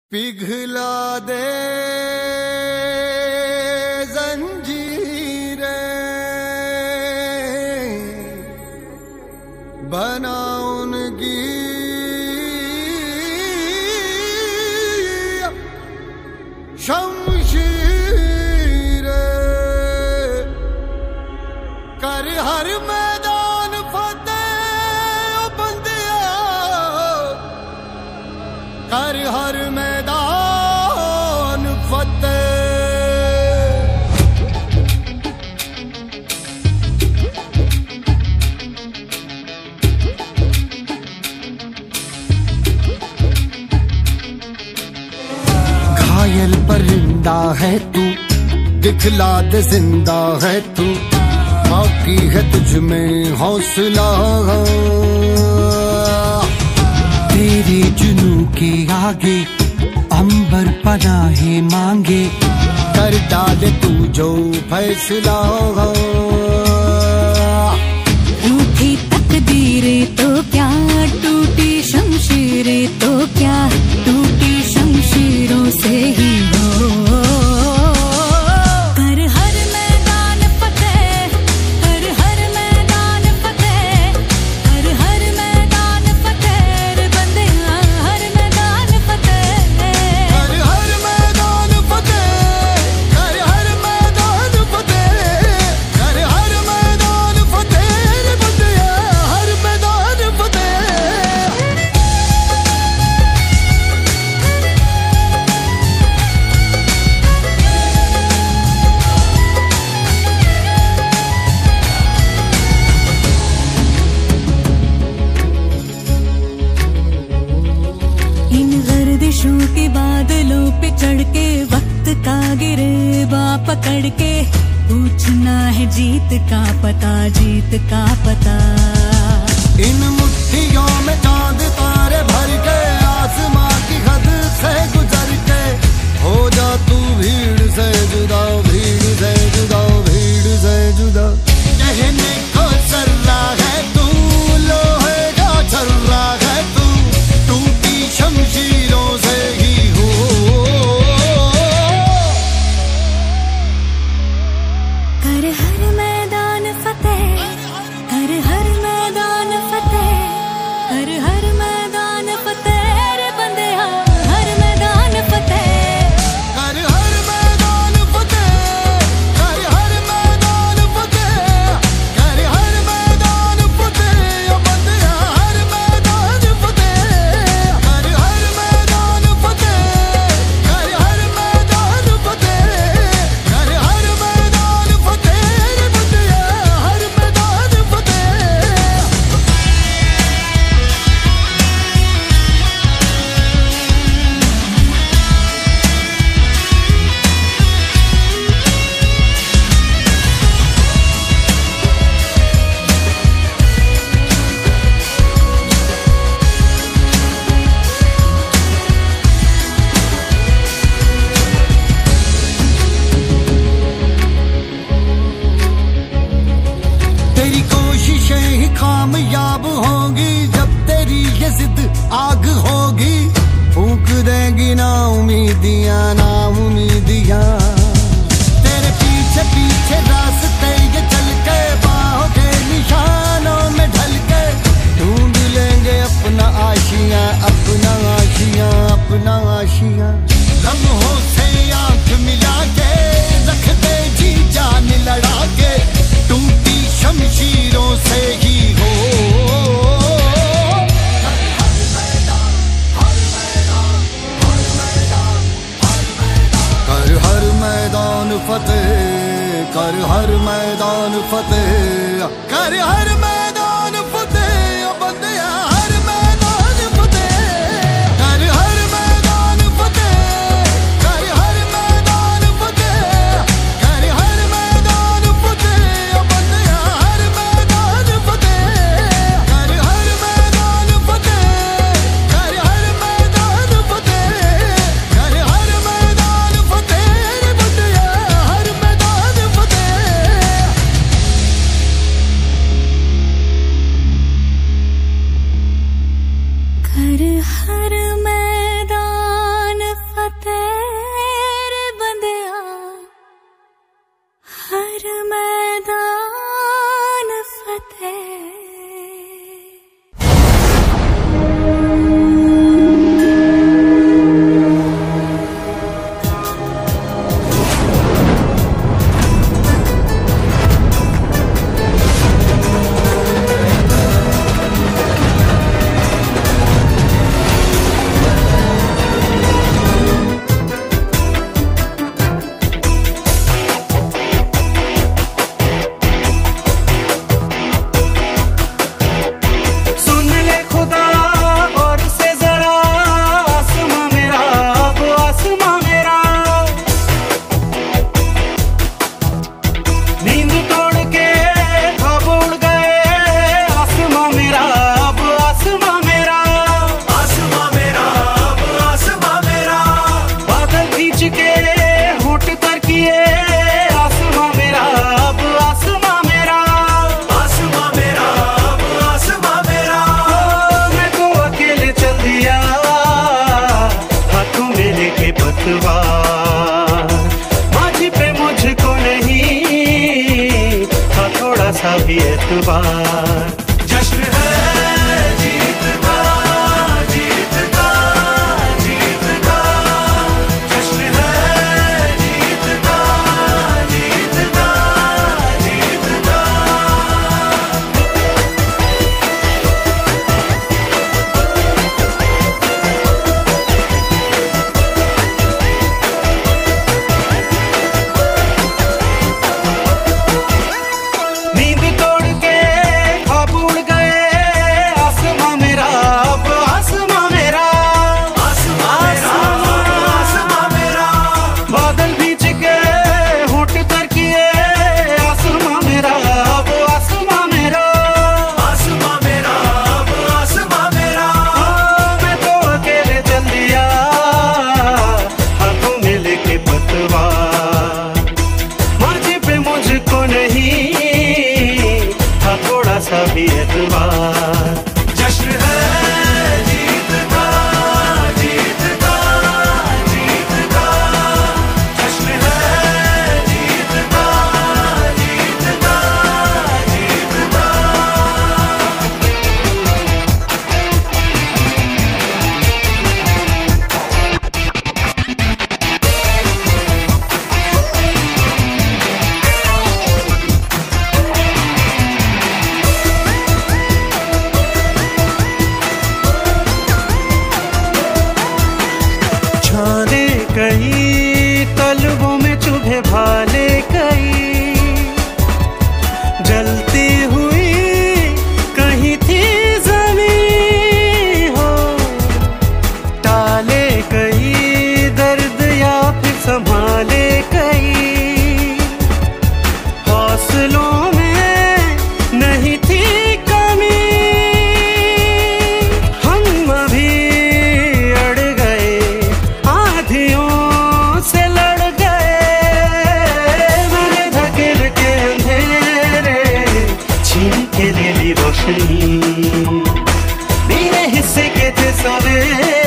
पिघला दे जंजीरें, बना उनकी शमशीरें, कर हर मैदान फतेह ओ बंदिया, कर हर मैदान फतेह। घायल परिंदा है तू, दिखला दे जिंदा है तू, बाकी है तुझ में हौसला। तेरे जुनू के आगे अंबर पनाहे मांगे, कर डाले तू जो फैसला। रूठी तकदीरें तो क्या, टूटी शमशीरें तो क्या, टूटी शमशीरों से ही हो। कर हर मैदान फतेह, कर हर मैदान फतेह, कर हर मैदान फतेह रे बंदिया, हर मैदान फतेह। कर हर मैदान फतेह, कर हर मैदान फतेह, कर हर मैदान फतेह रे बंदिया, हर मैदान फतेह। इन गर्दिशों के बादलों पे चढ़ के, वक्त का गिरेबा पकड़ के, पूछना है जीत का पता, जीत का पता। इन मुट्ठियों में चांद तारे भर के, आसमां की हद से गुजर के, हो जा तू भीड़ से जुदा, भीड़ से जुदा, भीड़ से जुदा। कहने को सर्रा है तू, लोहे का छर्रा है तू, टूटी शमशीरों से ही हो। कर हर मैदान फतेह, कर हर मैदान फतेह, कर हर मैदान फतेह रे बंदिया, हर मैदान फतेह। कर हर मैदान फतेह, कर हर मैदान फतेह, कर हर मैदान फतेह ओ बंदिया, हर मैदान फतेह। कर हर मैदान फतेह, कर हर मैदान फतेह, कर हर मैदान फतेह रे बंदिया, हर मैदान फतेह। तेरी कोशिशें ही कामयाब होंगी, जब तेरी ये जिद आग होगी, फूंक देंगी ना उम्मीदियां, ना उम्मीदियां। तेरे पीछे पीछे रास्ते ये चल के, बाहों के निशानों में ढल के, ढूंढ लेंगे अपना आशियां, अपना आशियां, अपना आशियां। लम्हों से आंख मिला के, रख दे जी जान लड़ा के, टूटी शमशीरों से ही हो। कर हर मैदान फतेह, कर हर मैदान फतेह, कर हर मैदान फतेह ओ बंदिया, हर मैदान फतेह। कर हर मैदान फतेह, कर हर मैदान फतेह, कर हर मैदान फतेह ओ बंदिया, हर मैदान फतेह। कर हर मैदान फतेह, कर हर मैदान फतेह, कर हर मैदान फतेह रे बंदिया, हर मैदान फतेह। पतवार। माझी पे मुझको नहीं था थोड़ा सा भी एतबार। जश्न है जीत का, जीत का, जीत का, जश्न है जीत का, जीत का, जीत का। नींद तोड़ के ख्वाब उड़ गए, आसमां मेरा अब आसमां मेरा, आसमां मेरा, बादल भींच के होंठ तर किए, आसमां मेरा अब आसमां मेरा, आसमां मेरा अब आसमां मेरा। मैं तो अकेले चल दिया हाथों में लेके पतवार। माझी पे मुझको नहीं था थोड़ा सा भी एतबार। जश्न है जीत का, जीत का, जीत का, जश्न है जीत का, जीत का, जीत का। छाने कई तलवों में चुभे भाले कई, जलती हुई कहीं थी जमीन हो, टाले कई दर्द या फिर संभाले कई, हौसलों में नहीं थी कमी, हम अभी अड़ गए आधियों से लड़ गए। मैंने धकेल के अंधेरे छीन के ले ली रोशनी, मेरे हिस्से के थे सवेरे